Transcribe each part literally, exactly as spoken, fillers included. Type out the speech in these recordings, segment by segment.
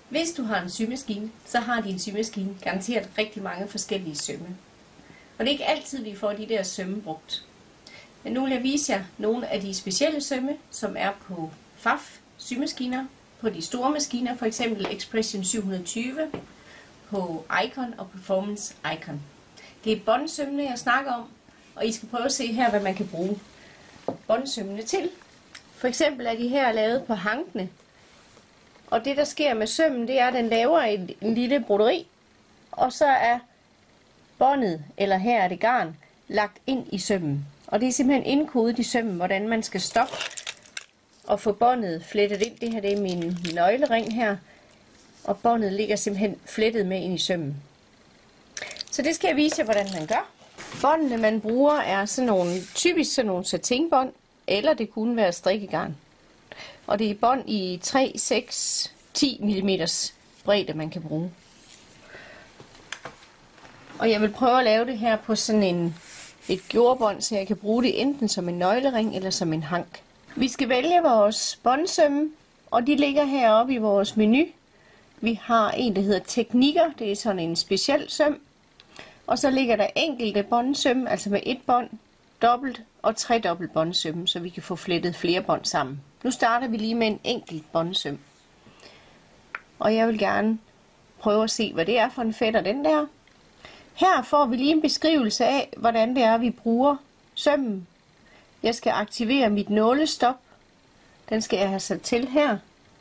Hvis du har en symaskine, så har din symaskine garanteret rigtig mange forskellige sømme. Og det er ikke altid, vi får de der sømme brugt. Men nu vil jeg vise jer nogle af de specielle sømme, som er på F A F symaskiner, på de store maskiner, for eksempel Expression syv hundrede og tyve, på Icon og Performance Icon. Det er båndsømmene, jeg snakker om, og I skal prøve at se her, hvad man kan bruge båndsømmene til. For eksempel er de her lavet på hankene. Og det der sker med sømmen, det er, at den laver en, en lille broderi, og så er båndet, eller her er det garn, lagt ind i sømmen. Og det er simpelthen indkodet i sømmen, hvordan man skal stoppe og få båndet flettet ind. Det her det er min nøglering her, og båndet ligger simpelthen flettet med ind i sømmen. Så det skal jeg vise jer, hvordan man gør. Båndene, man bruger, er sådan nogle, typisk sådan nogle satinbånd, eller det kunne være strikkegarn. Og det er bånd i tre, seks, ti millimeter bredde, man kan bruge. Og jeg vil prøve at lave det her på sådan en, et gjordbånd, så jeg kan bruge det enten som en nøglering eller som en hank. Vi skal vælge vores båndsømme, og de ligger heroppe i vores menu. Vi har en, der hedder teknikker, det er sådan en speciel søm. Og så ligger der enkelte båndsømme, altså med et bånd, dobbelt og tredobbelt båndsømme, så vi kan få flettet flere bånd sammen. Nu starter vi lige med en enkelt båndsøm. Og jeg vil gerne prøve at se, hvad det er for en fætter, den der. Her får vi lige en beskrivelse af, hvordan det er, vi bruger sømmen. Jeg skal aktivere mit nålestop. Den skal jeg have sat til her.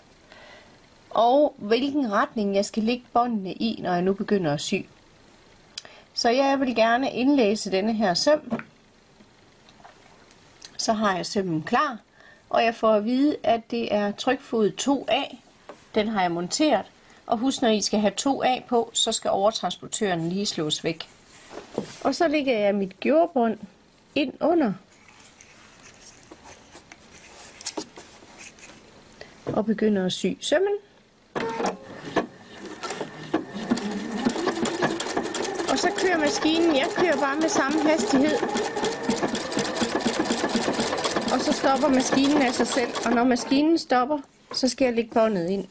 Og hvilken retning jeg skal lægge båndene i, når jeg nu begynder at sy. Så jeg vil gerne indlæse denne her søm. Så har jeg sømmen klar. Og jeg får at vide, at det er trykfod to A. Den har jeg monteret. Og husk, når I skal have to A på, så skal overtransportøren lige slås væk. Og så lægger jeg mit gjordbånd ind under. Og begynder at sy sømmen. Og så kører maskinen. Jeg kører bare med samme hastighed. Og så stopper maskinen af sig selv. Og når maskinen stopper, så skal jeg lægge båndet ind.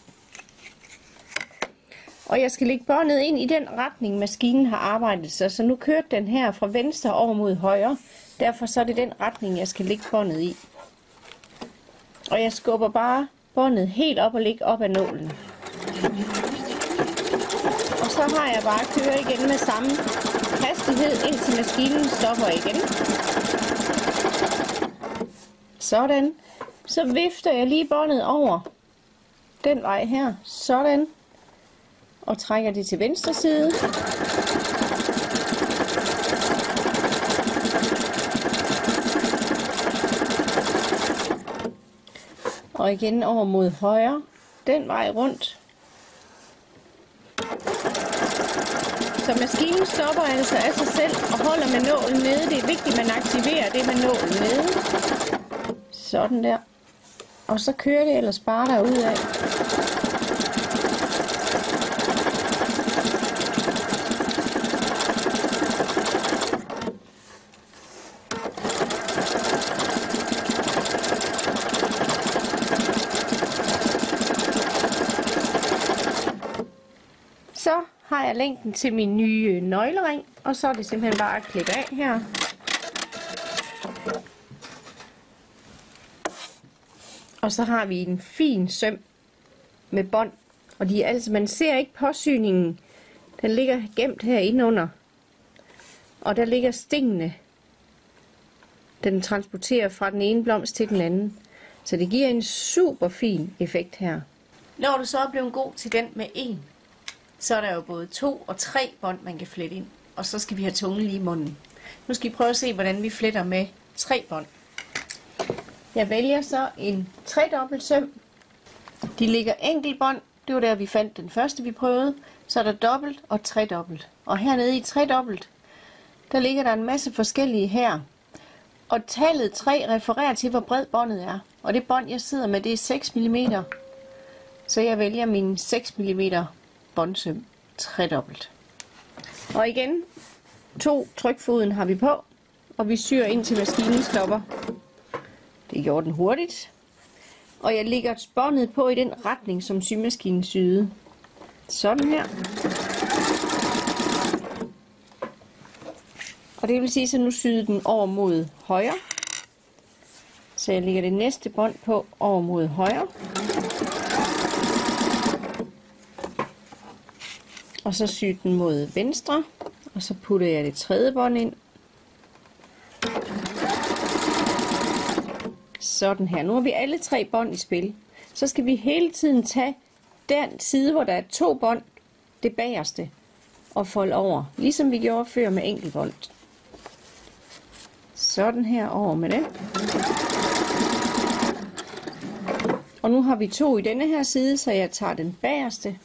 Og jeg skal lægge båndet ind i den retning, maskinen har arbejdet sig. Så nu kørte den her fra venstre over mod højre. Derfor så er det den retning, jeg skal lægge båndet i. Og jeg skubber bare båndet helt op og lægger op ad nålen. Og så har jeg bare kørt igen med samme hastighed, indtil maskinen stopper igen. Sådan. Så vifter jeg lige båndet over den vej her. Sådan. Og trækker det til venstre side. Og igen over mod højre. Den vej rundt. Så maskinen stopper altså af sig selv og holder med nålen nede. Det er vigtigt, at man aktiverer det med nålen nede. Sådan der. Og så kører det ellers bare derudad. Så har jeg længden til min nye nøglering, og så er det simpelthen bare at klippe af her. Og så har vi en fin søm med bånd, og de er altså, man ser ikke påsyningen, den ligger gemt herinde under. Og der ligger stingene, den transporterer fra den ene blomst til den anden. Så det giver en super fin effekt her. Når du så er blevet god til den med en, så er der jo både to og tre bånd, man kan flette ind. Og så skal vi have tungen lige i munden. Nu skal vi prøve at se, hvordan vi fletter med tre bånd. Jeg vælger så en tredobbelt søm. De ligger enkelt bånd. Det var der, vi fandt den første, vi prøvede. Så er der dobbelt og tredobbelt. Og hernede i tredobbelt, der ligger der en masse forskellige her. Og tallet tre refererer til, hvor bred båndet er. Og det bånd, jeg sidder med, det er seks millimeter. Så jeg vælger min seks millimeter båndsøm tredobbelt. Og igen, to trykfoden har vi på, og vi syr ind til maskinen stopper. Det gjorde den hurtigt. Og jeg lægger båndet på i den retning, som symaskinen syede. Sådan her. Og det vil sige, så nu syede den over mod højre. Så jeg lægger det næste bånd på over mod højre. Og så syr den mod venstre. Og så putter jeg det tredje bånd ind. Sådan her. Nu har vi alle tre bånd i spil. Så skal vi hele tiden tage den side, hvor der er to bånd, det bagerste, og folde over. Ligesom vi gjorde før med enkeltbånd. Sådan her over med det. Og nu har vi to i denne her side, så jeg tager den bagerste.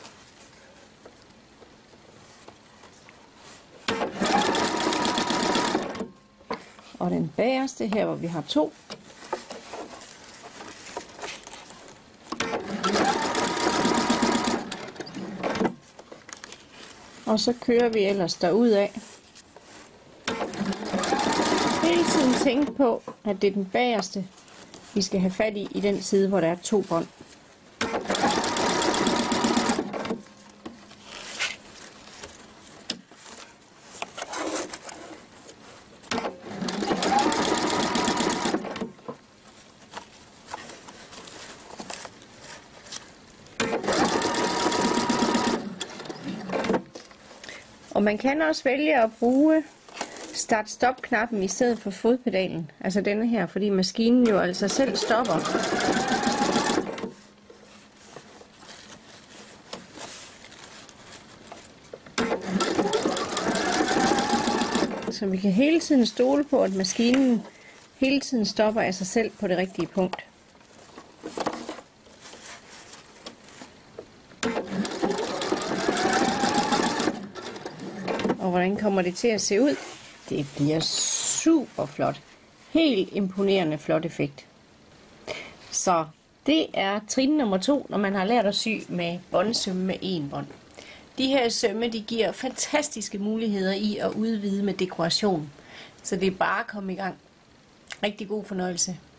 Og den bagerste her, hvor vi har to. Og så kører vi ellers derudad. Hele tiden tænk på, at det er den bagerste, vi skal have fat i, i den side, hvor der er to bånd. Og man kan også vælge at bruge start-stop-knappen i stedet for fodpedalen, altså denne her, fordi maskinen jo altså selv stopper. Så vi kan hele tiden stole på, at maskinen hele tiden stopper af sig selv på det rigtige punkt. Og hvordan kommer det til at se ud? Det bliver super flot. Helt imponerende flot effekt. Så det er trin nummer to, når man har lært at sy med båndsømme med en bånd. De her sømme, de giver fantastiske muligheder i at udvide med dekoration. Så det er bare at komme i gang. Rigtig god fornøjelse.